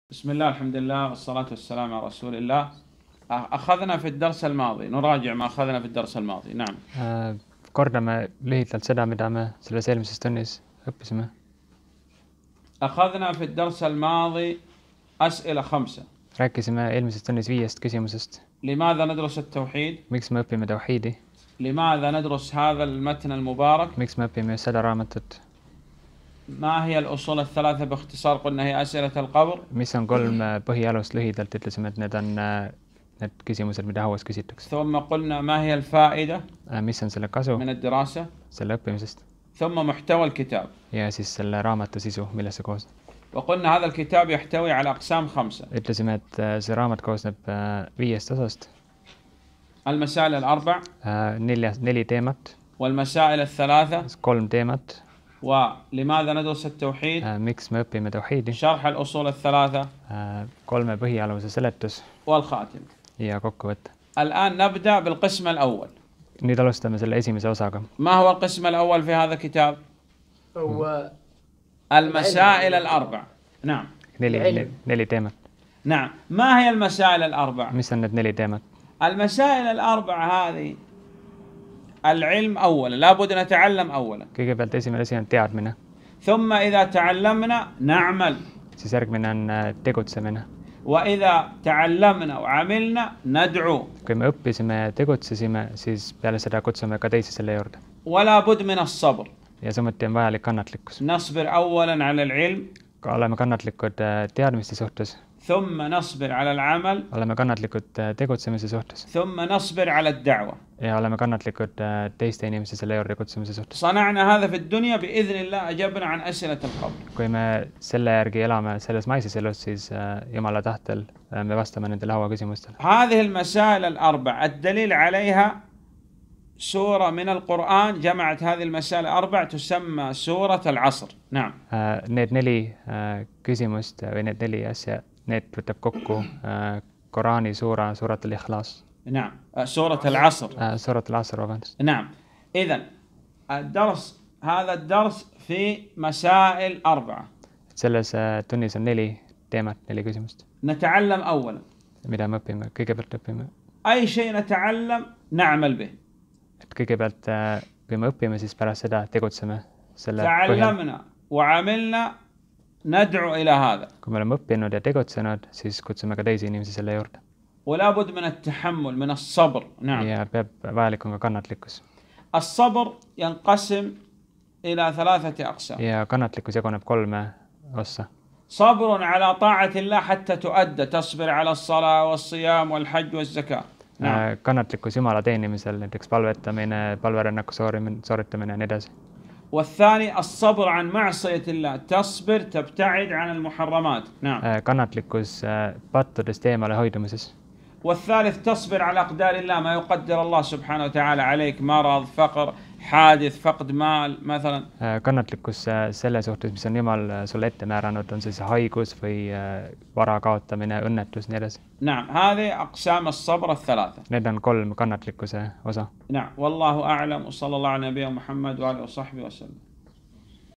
بسم الله الحمد لله والصلاة والسلام على رسول الله. أخذنا في الدرس الماضي، نراجع ما أخذنا في الدرس الماضي. نعم. Kordame lühidalt seda, mida me selles eelmises tunnis õppisime. أخذنا في الدرس الماضي أسئلة 5. Rääkisime eelmises tunnis 5 küsimusest. لماذا ندرس التوحيد؟ Miks me õpime tauhiidi? لماذا ندرس هذا المتن المبارك؟ Miks me õpime just seda raamatut? ما هي الأصول الثلاثة باختصار؟ قلنا هي أسئلة القبر. Mis on 3 põhialust lühidalt, ütlesime, et need on need küsimused, mida hauas küsitakse. ثم قلنا ما هي الفائدة Mis on selle kasu من الدراسة؟ selle õppimisest? ثم محتوى الكتاب. Ja siis selle raamatu sisu, millest see koosneb. وقلنا هذا الكتاب يحتوي على أقسام 5. Ütlesime, et see raamat koosneb 5 osast. المسائل الأربع 4 teemat, والمسائل الثلاثة 3 teemat. ولماذا ندرس التوحيد؟ Miks me õpime tauhiidi? شرح الأصول الثلاثة 3 põhialuse seletus والخاتم. ja kokkuvõte. الآن نبدأ بالقسم الأول. Nüüd alustame selle esimese osaga. ما هو القسم الأول في هذا الكتاب؟ هو المسائل الأربع. نعم. 4 teemat. نعم. ما هي المسائل الأربع؟ Mis on need 4 teemat? المسائل الأربع هذه العلم أولا، لابد نتعلم أولا. Kõigepealt esimene asi on teadmine. ثم إذا تعلمنا نعمل. Siis järgmine on tegutsemine. وإذا تعلمنا وعملنا ندعو. Kui me õppisime ja tegutsesime, siis peale seda kutsume ka teisi selle juurde. ولا بد من الصبر. Ja samuti on vajalik kannatlikkus. نصبر أولا على العلم. Oleme kannatlikud teadmiste suhtes. ثم نصبر على العمل. Oleme kannatlikud tegutsemise suhtes. ثم نصبر على الدعوة. Ja oleme kannatlikud teiste inimeste selle juurde kutsumise suhtes. صنعنا هذا في الدنيا بإذن الله أجبنا عن أسئلة القبر. Kui me selle järgi elame selles maises elus, siis Jumala tahtel me vastame nendele hauaküsimustele. هذه المسائل الأربع الدليل عليها سورة من القرآن جمعت هذه المسائل الأربع تسمى سورة العصر. نعم. Need 4 küsimust või need 4 asja, need võtab kokku Koraani suurat al-Ikhlas. نعم. سورة العصر. suurat al-Asr, vabandust. نعم. إذن هذا الدرس في مسائل 4. Selles tunnis on 4 teemat, 4 küsimust. نتعلم أولا. Mida me õpime? Kõigepealt õpime. أي شيء نتعلم نعمل به. Et kõigepealt, kui me õpime, siis pärast seda tegutseme selle تعلمنا وعملنا ندعو إلى هذا. Kui me oleme õppinud ja tegutsenud, siis kutsume ka teisi inimesi selle juurde. ولا بد من التحمل من الصبر. نعم. Ja vajalik on ka kannatlikkus. الصبر ينقسم إلى 3 أقسام. Ja kannatlikkus jaguneb 3 ossa. صبر على طاعة الله حتى تؤدى، تصبر على الصلاة والصيام والحج والزكاة. نعم. Kannatlikkus Jumala teenimisel, näiteks palvetamine, palverännaku sooritamine ja nii edasi. والثاني الصبر عن معصية الله، تصبر تبتعد عن المحرمات. نعم. Kannatlikkus pattudest eemale hoidumises. والثالث تصبر على أقدار الله، ما يقدر الله سبحانه وتعالى عليك، مرض، فقر، حادث، فقد مال مثلا. Kannatlikkus selle suhtes, mis on Jumal sulle ette määranud, on see haigus või vara kaotamine, õnnetus, nii edasi. نعم. هذه أقسام الصبر الثلاثة. Need on 3 kannatlikkuse osa. نعم. والله أعلم وصلى الله على نبينا محمد وآله وصحبه وسلم.